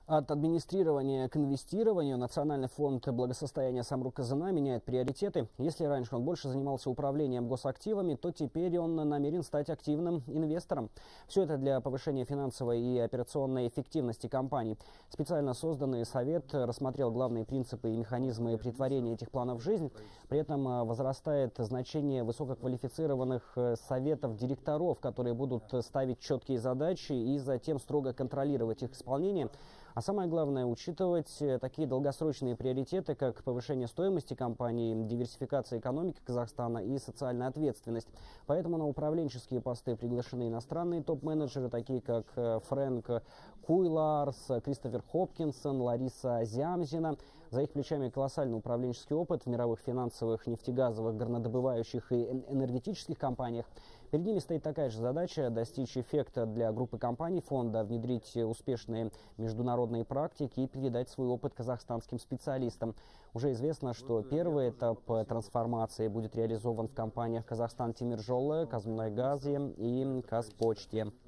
От администрирования к инвестированию Национальный фонд благосостояния Самрук-Казына меняет приоритеты. Если раньше он больше занимался управлением госактивами, то теперь он намерен стать активным инвестором. Все это для повышения финансовой и операционной эффективности компаний. Специально созданный совет рассмотрел главные принципы и механизмы претворения этих планов в жизнь. При этом возрастает значение высококвалифицированных советов директоров, которые будут ставить четкие задачи и затем строго контролировать их исполнение. А самое главное, учитывать такие долгосрочные приоритеты, как повышение стоимости компании, диверсификация экономики Казахстана и социальная ответственность. Поэтому на управленческие посты приглашены иностранные топ-менеджеры, такие как Фрэнк Куйларс, Кристофер Хопкинсон, Лариса Зямзина. За их плечами колоссальный управленческий опыт в мировых финансовых, нефтегазовых, горнодобывающих и энергетических компаниях. Перед ними стоит такая же задача – достичь эффекта для группы компаний фонда, внедрить успешные международные практики и передать свой опыт казахстанским специалистам. Уже известно, что первый этап трансформации будет реализован в компаниях «Казахстан Тимиржолы», «Казмунайгази» и «Казпочте».